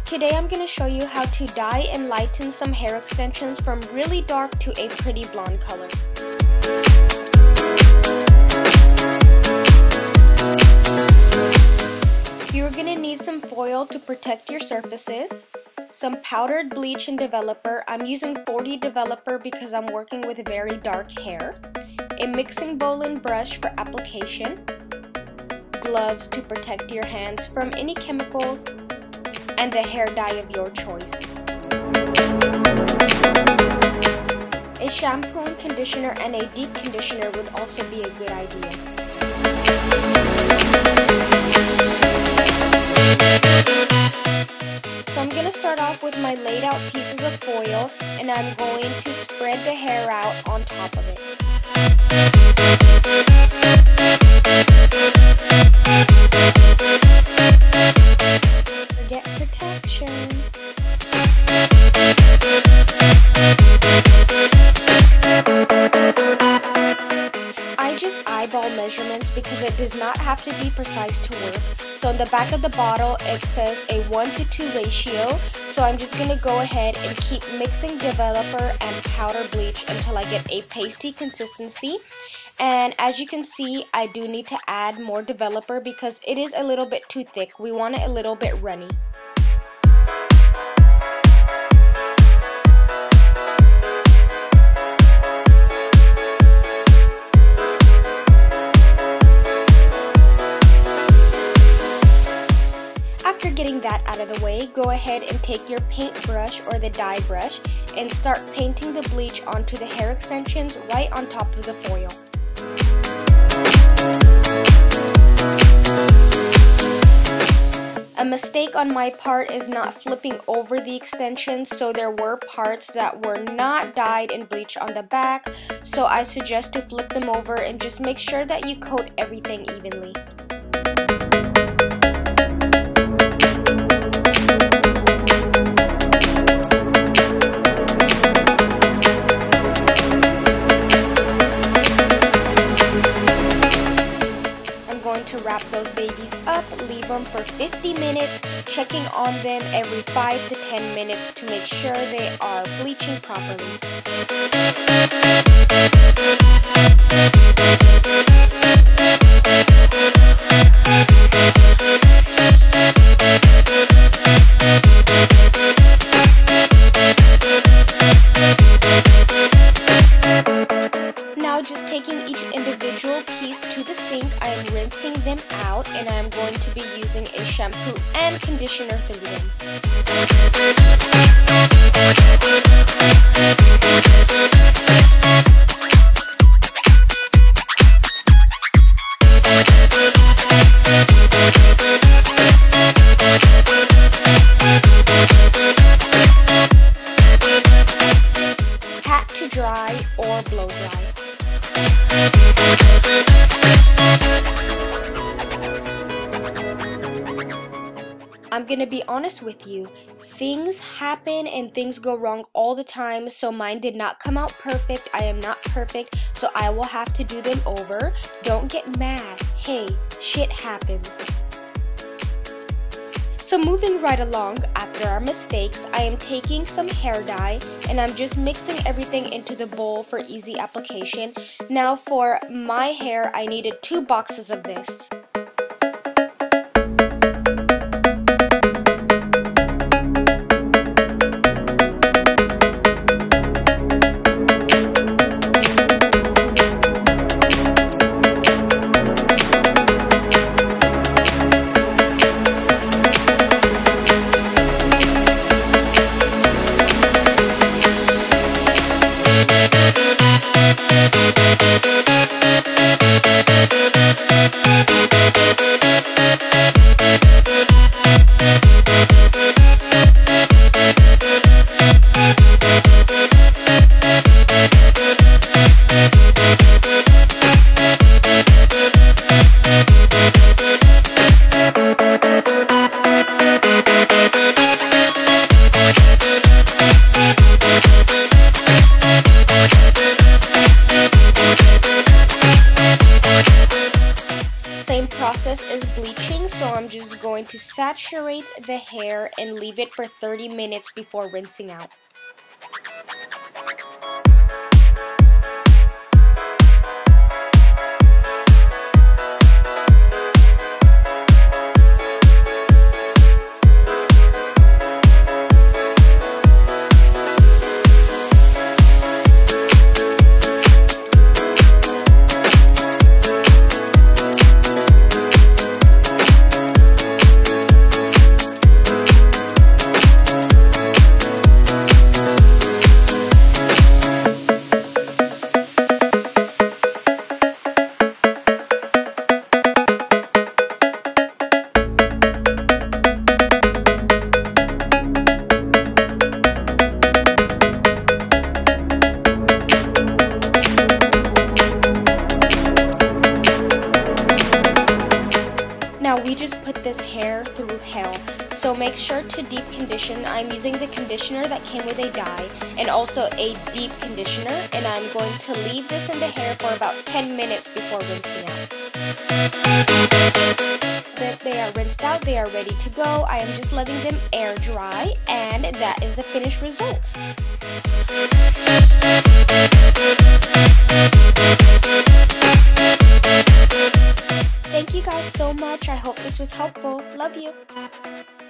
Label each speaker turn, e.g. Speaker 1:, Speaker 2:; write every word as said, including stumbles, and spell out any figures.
Speaker 1: Today I'm going to show you how to dye and lighten some hair extensions from really dark to a pretty blonde color. You're going to need some foil to protect your surfaces, some powdered bleach and developer. I'm using forty developer because I'm working with very dark hair, a mixing bowl and brush for application, gloves to protect your hands from any chemicals, and the hair dye of your choice. A shampoo and conditioner and a deep conditioner would also be a good idea. So I'm going to start off with my laid out pieces of foil, and I'm going to spread the hair out on top of it. Forget protection. I just eyeball measurements because it does not have to be precise to work. So in the back of the bottle it says a one to two ratio, so I'm just going to go ahead and keep mixing developer and powder bleach until I get a pasty consistency. And as you can see, I do need to add more developer because it is a little bit too thick. We want it a little bit runny. After getting that out of the way, go ahead and take your paintbrush or the dye brush and start painting the bleach onto the hair extensions right on top of the foil. A mistake on my part is not flipping over the extensions, so there were parts that were not dyed and bleached on the back, so I suggest to flip them over and just make sure that you coat everything evenly. To wrap those babies up, leave them for fifty minutes, checking on them every five to ten minutes to make sure they are bleaching properly. Now just taking each individual piece to the sink, I am rinsing them out and I am going to be using a shampoo and conditioner through them. Pat to dry or blow dry. I'm gonna be honest with you, things happen and things go wrong all the time, so mine did not come out perfect. I am not perfect, so I will have to do them over. Don't get mad. Hey, shit happens. So moving right along, after our mistakes, I am taking some hair dye and I'm just mixing everything into the bowl for easy application. Now for my hair, I needed two boxes of this.
Speaker 2: We'll be right back.
Speaker 1: bleaching, so I'm just going to saturate the hair and leave it for thirty minutes before rinsing out. Now we just put this hair through hell, so make sure to deep condition. I'm using the conditioner that came with a dye and also a deep conditioner, and I'm going to leave this in the hair for about ten minutes before rinsing out. That they are rinsed out, they are ready to go. I am just letting them air dry, and that is the finished result. Thank you guys so much. I hope this was helpful. Love you.